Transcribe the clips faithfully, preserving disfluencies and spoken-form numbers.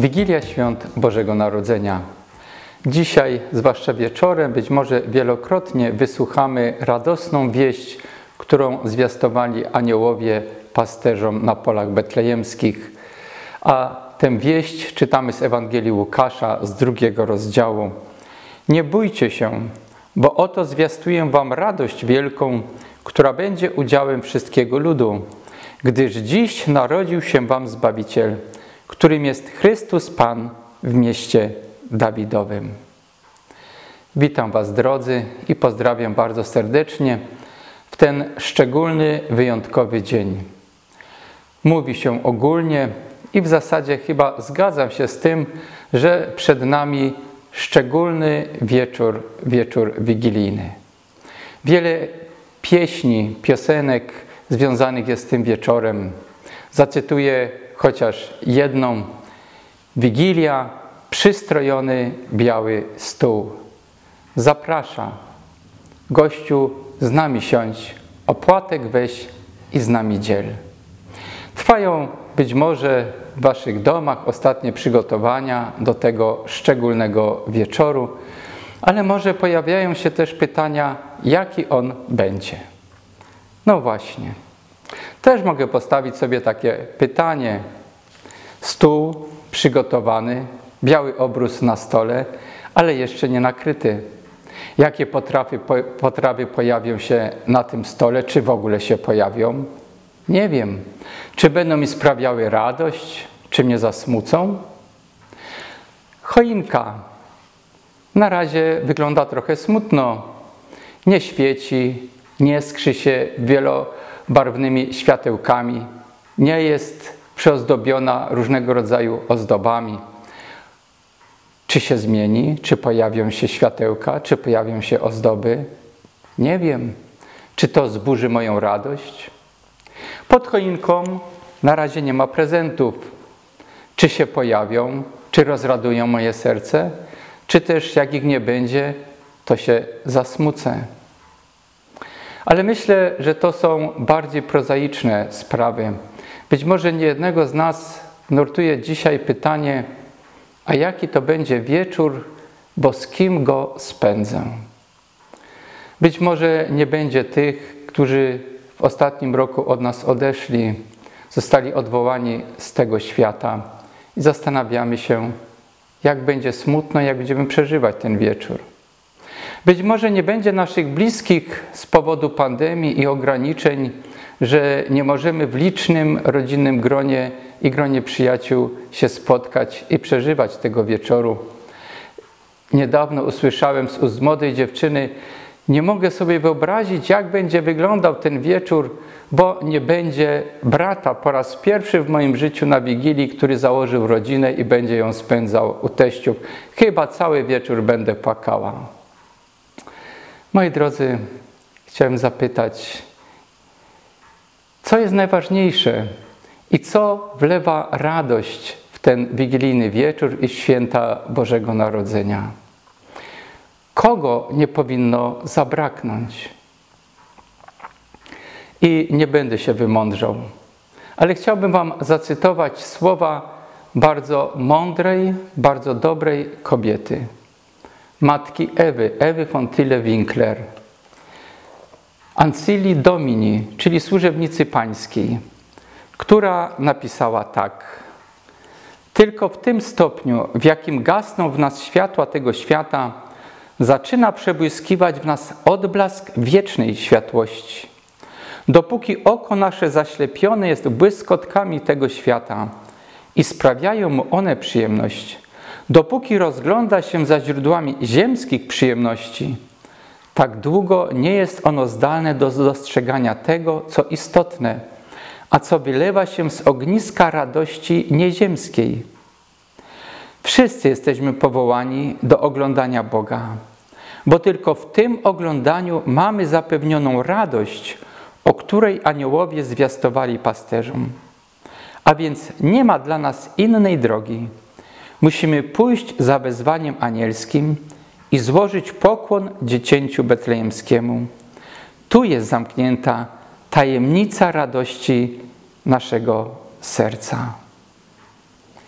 Wigilia Świąt Bożego Narodzenia. Dzisiaj, zwłaszcza wieczorem, być może wielokrotnie wysłuchamy radosną wieść, którą zwiastowali aniołowie pasterzom na polach betlejemskich. A tę wieść czytamy z Ewangelii Łukasza z drugiego rozdziału. Nie bójcie się, bo oto zwiastuję wam radość wielką, która będzie udziałem wszystkiego ludu, gdyż dziś narodził się wam Zbawiciel, którym jest Chrystus Pan w mieście Dawidowym. Witam was, drodzy, i pozdrawiam bardzo serdecznie w ten szczególny, wyjątkowy dzień. Mówi się ogólnie i w zasadzie chyba zgadzam się z tym, że przed nami szczególny wieczór, wieczór wigilijny. Wiele pieśni, piosenek związanych jest z tym wieczorem. Zacytuję chociaż jedną. Wigilia, przystrojony biały stół. Zaprasza. Gościu, z nami siądź, opłatek weź i z nami dziel. Trwają być może w waszych domach ostatnie przygotowania do tego szczególnego wieczoru, ale może pojawiają się też pytania, jaki on będzie. No właśnie. Też mogę postawić sobie takie pytanie. Stół przygotowany, biały obrus na stole, ale jeszcze nie nakryty. Jakie potrawy, potrawy pojawią się na tym stole, czy w ogóle się pojawią? Nie wiem. Czy będą mi sprawiały radość, czy mnie zasmucą? Choinka. Na razie wygląda trochę smutno. Nie świeci, nie skrzy się wielobarwnymi światełkami, nie jest przyozdobiona różnego rodzaju ozdobami. Czy się zmieni? Czy pojawią się światełka? Czy pojawią się ozdoby? Nie wiem. Czy to zburzy moją radość? Pod choinką na razie nie ma prezentów. Czy się pojawią? Czy rozradują moje serce? Czy też jak ich nie będzie, to się zasmucę? Ale myślę, że to są bardziej prozaiczne sprawy. Być może niejednego z nas nurtuje dzisiaj pytanie, a jaki to będzie wieczór, bo z kim go spędzę? Być może nie będzie tych, którzy w ostatnim roku od nas odeszli, zostali odwołani z tego świata i zastanawiamy się, jak będzie smutno, jak będziemy przeżywać ten wieczór. Być może nie będzie naszych bliskich z powodu pandemii i ograniczeń, że nie możemy w licznym rodzinnym gronie i gronie przyjaciół się spotkać i przeżywać tego wieczoru. Niedawno usłyszałem z ust młodej dziewczyny, nie mogę sobie wyobrazić, jak będzie wyglądał ten wieczór, bo nie będzie brata po raz pierwszy w moim życiu na Wigilii, który założył rodzinę i będzie ją spędzał u teściów. Chyba cały wieczór będę płakała. Moi drodzy, chciałem zapytać, co jest najważniejsze i co wlewa radość w ten wigilijny wieczór i święta Bożego Narodzenia? Kogo nie powinno zabraknąć? I nie będę się wymądrzał, ale chciałbym wam zacytować słowa bardzo mądrej, bardzo dobrej kobiety, matki Ewy, Ewy von Tille-Winkler. Ancilli Domini, czyli służebnicy pańskiej, która napisała tak. Tylko w tym stopniu, w jakim gasną w nas światła tego świata, zaczyna przebłyskiwać w nas odblask wiecznej światłości. Dopóki oko nasze zaślepione jest błyskotkami tego świata i sprawiają mu one przyjemność, dopóki rozgląda się za źródłami ziemskich przyjemności, tak długo nie jest ono zdolne do dostrzegania tego, co istotne, a co wylewa się z ogniska radości nieziemskiej. Wszyscy jesteśmy powołani do oglądania Boga, bo tylko w tym oglądaniu mamy zapewnioną radość, o której aniołowie zwiastowali pasterzom. A więc nie ma dla nas innej drogi. Musimy pójść za wezwaniem anielskim i złożyć pokłon dziecięciu betlejemskiemu. Tu jest zamknięta tajemnica radości naszego serca.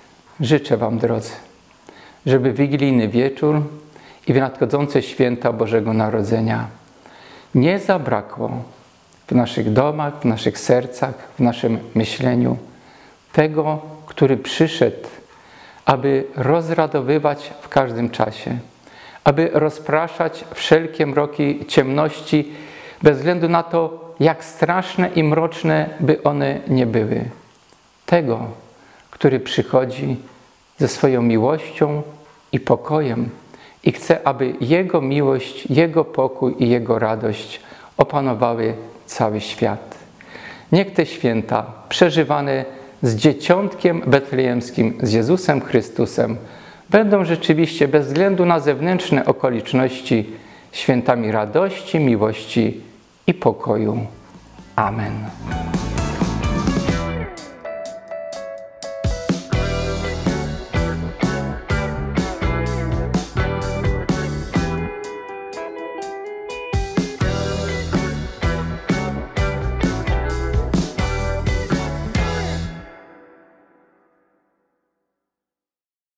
życzę Wam, drodzy, żeby wigilijny wieczór i w nadchodzące święta Bożego Narodzenia nie zabrakło w naszych domach, w naszych sercach, w naszym myśleniu tego, który przyszedł, aby rozradowywać w każdym czasie, aby rozpraszać wszelkie mroki ciemności, bez względu na to, jak straszne i mroczne by one nie były. Tego, który przychodzi ze swoją miłością i pokojem i chce, aby Jego miłość, Jego pokój i Jego radość opanowały cały świat. Niech te święta przeżywane z dzieciątkiem betlejemskim, z Jezusem Chrystusem, będą rzeczywiście bez względu na zewnętrzne okoliczności świętami radości, miłości i pokoju. Amen.